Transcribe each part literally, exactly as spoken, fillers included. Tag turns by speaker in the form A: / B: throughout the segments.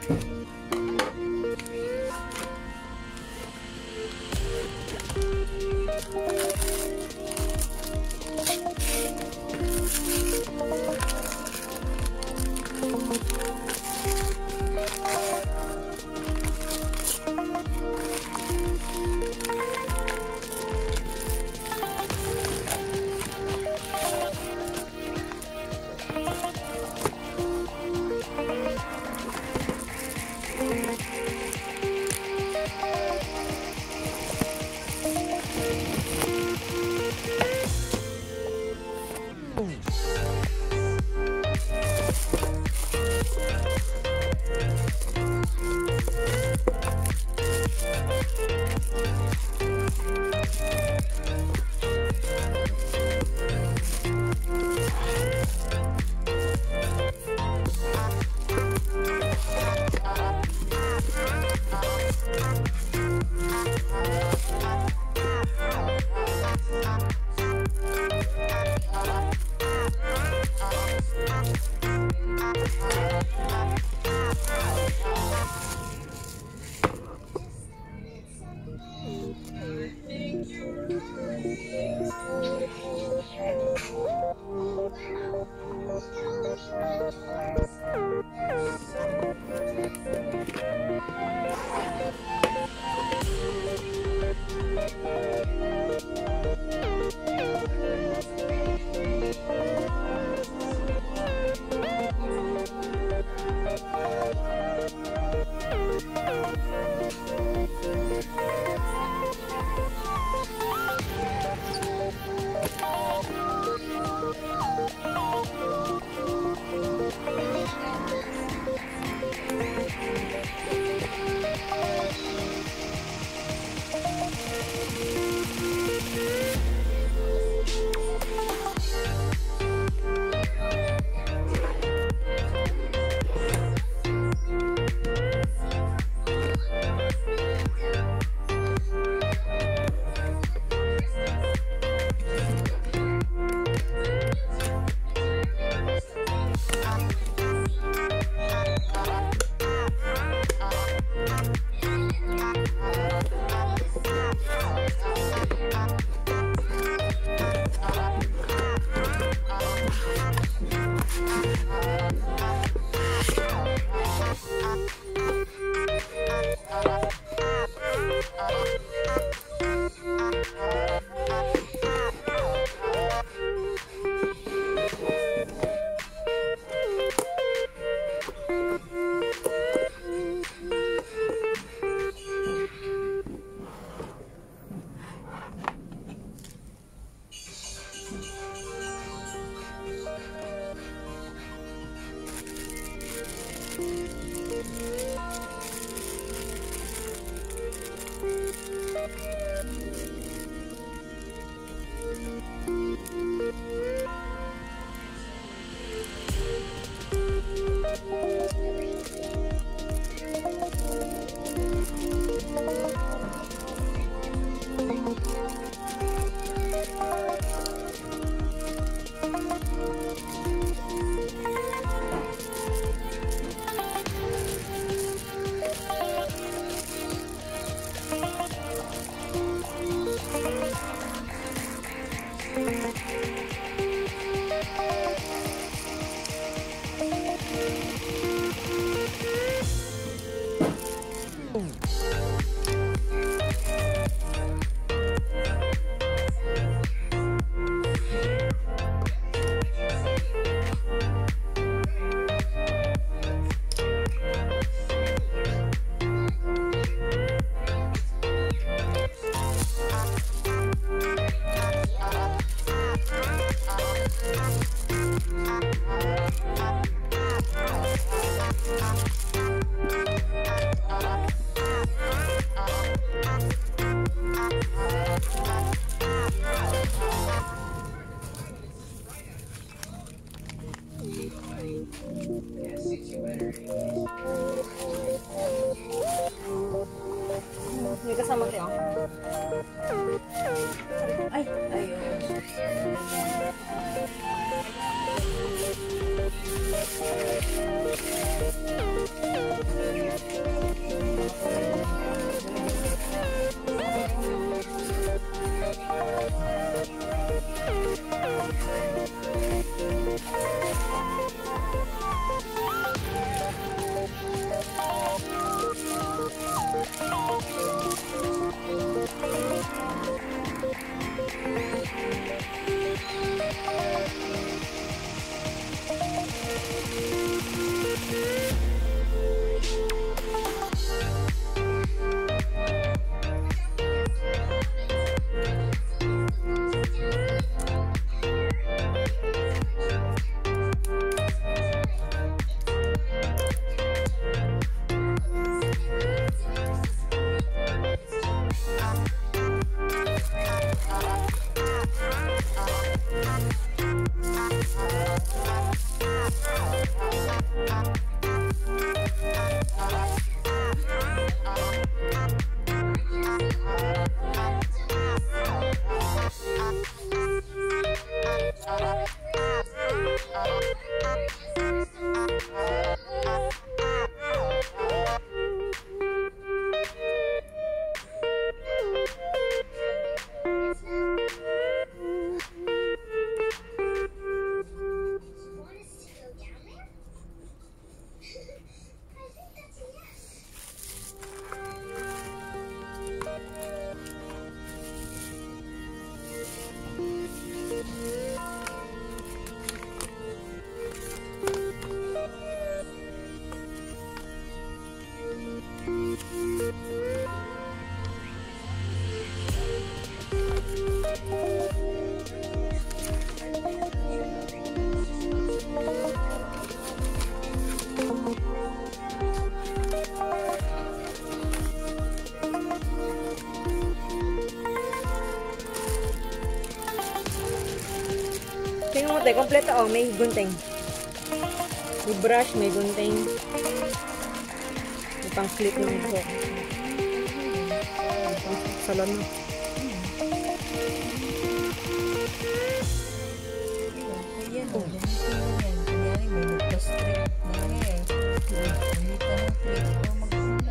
A: May kasama tayo. Ay, ayun. te, kompleto. Oh, may gunting. May brush, may gunting. May pang clip ng buhok. May pang salon mo.
B: Ayan o, ganito yan. Kunyari, may magpa-straight na hair. Ganito ng clip o magsulat.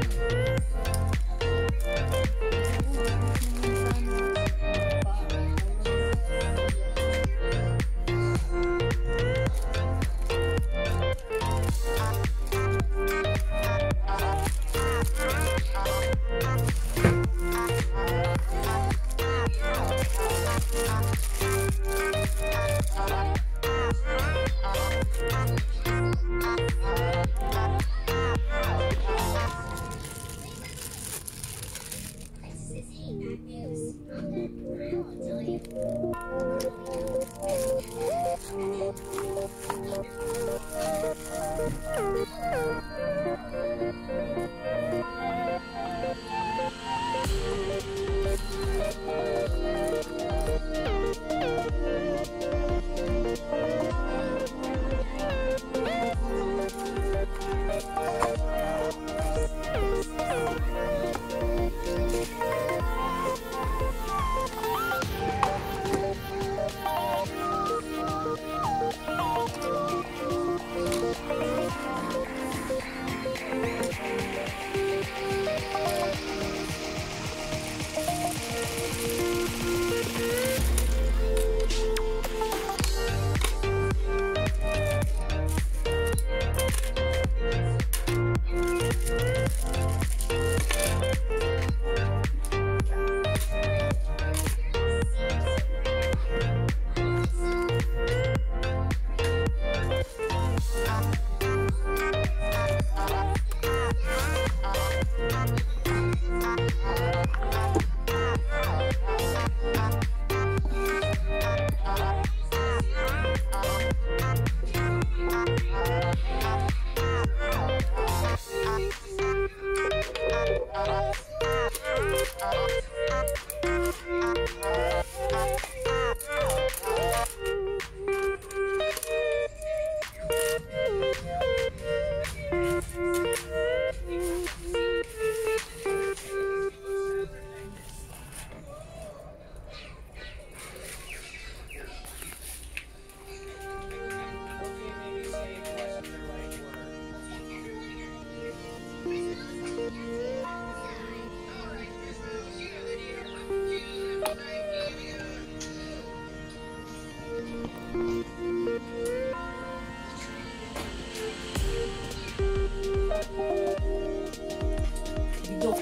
B: Bidok.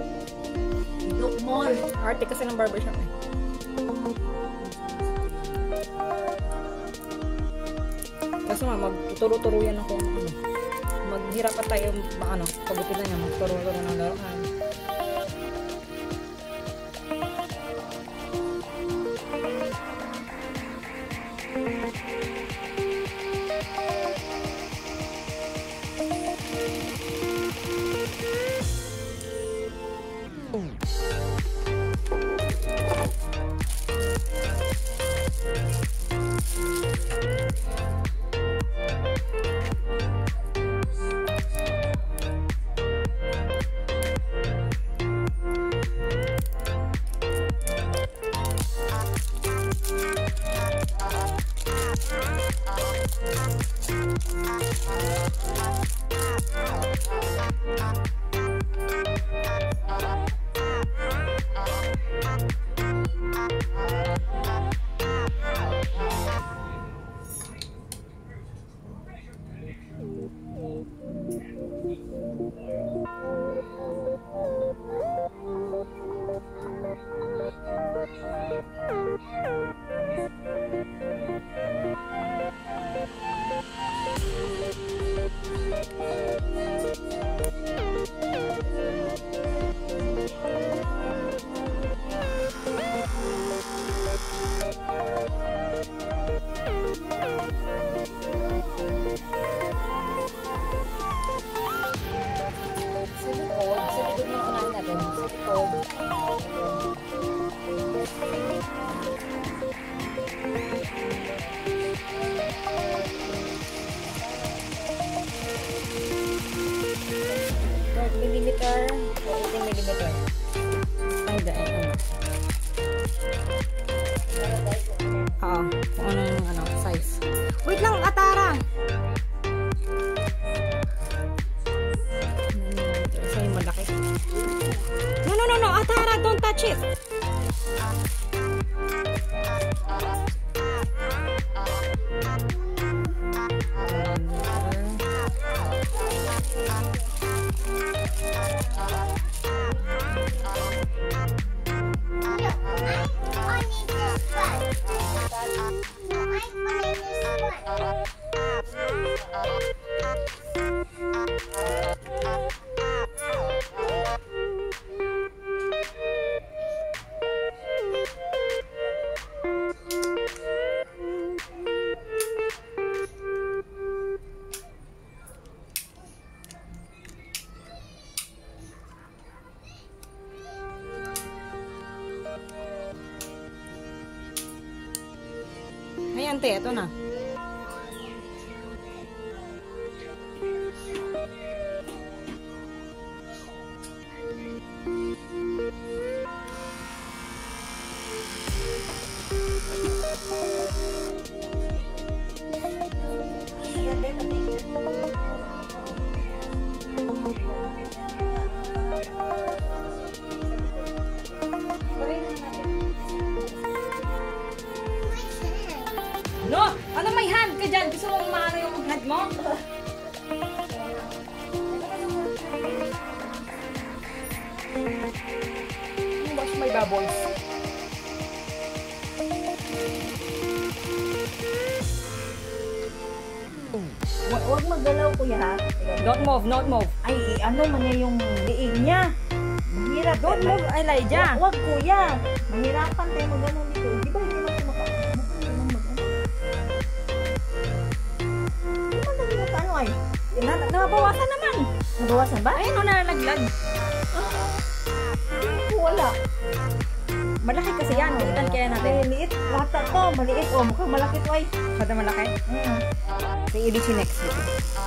B: Bidok Mall.
A: Arte kasi ng barbershop eh. Kaso nga, magtuturo-turo yan ako. Ano, maghirap pa tayo, ba, ano, pagupit na niya, magturo-turo ng laruan. twelve millimeter o eighteen millimeter. Ay, dahil ano. Oo, kung ano yung ano, size. Wait lang, Atara! Isa yung malaki. No, no, no, no, Atara, don't touch it! Ayan, te, ito na. No! Ano may hand ka dyan? Gusto mo maano yung hand mo? Wash my bubbles.
B: Wa- Huwag magalaw, kuya, ha?
A: Don't move, don't move.
B: Ay, ano man niya yung liig niya. Mahirap.
A: Don't move, Elijah.
B: Huwag, kuya. Mahirapan tayo mag-ano dito. Di ba hindi naman kumaka... Hindi naman mag-ano. Di ba naging ano ay?
A: Na nabawasan naman.
B: Nabawasan ba?
A: Ayun o, nalaglag.
B: Hindi ko wala.
A: Malaki kasi yan. Bilitan kaya natin.
B: Maliit. Lahat na to. Maliit. O, mukhang malaki to ay.
A: Kada malaki.
B: Mm.
A: Sa E D C next week.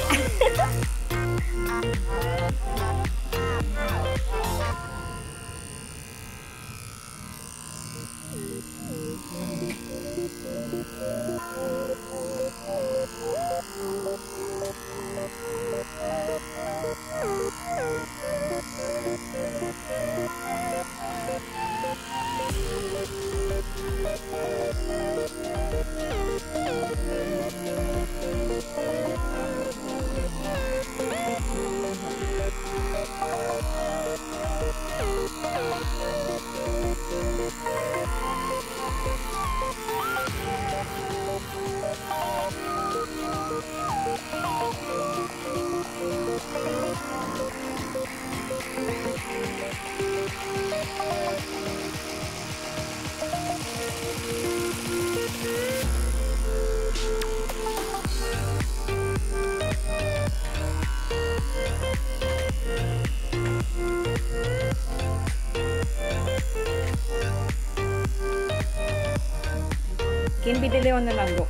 A: Kimby de Leon na lang, go.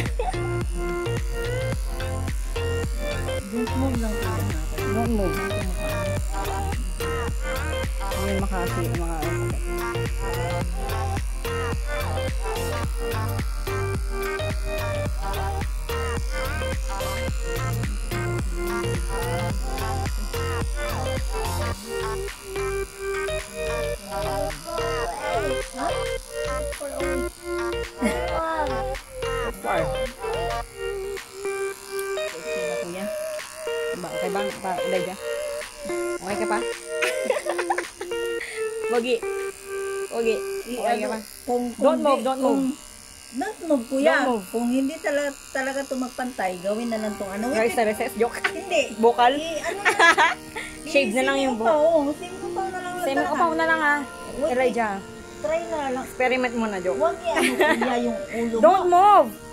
B: Don't move lang kuya natin.
A: Don't move. Ayun, makasi, mga far.
B: Okay na kuya.
A: Ba, okay ba? Ba, Elijah? Okay ka pa? Wagi. Wagi. Okay ka pa?
B: Kung, kung
A: Don't move,
B: di-
A: don't
B: kung-
A: move.
B: Don't move, kuya.
A: Don't move.
B: Kung hindi talaga, talaga ito magpantay, gawin na lang itong ano.
A: Guys, sa recess, joke.
B: Hindi.
A: Bukal.
B: I, ano na.
A: Shave na lang yung
B: buhok.
A: buhok.
B: Same upaw na lang.
A: Same
B: lahat.
A: upaw na lang ha.
B: Wait,
A: Elijah.
B: Try na lang.
A: Experiment muna, joke.
B: Huwag yan, kuya, yung ulo mo.
A: Don't move!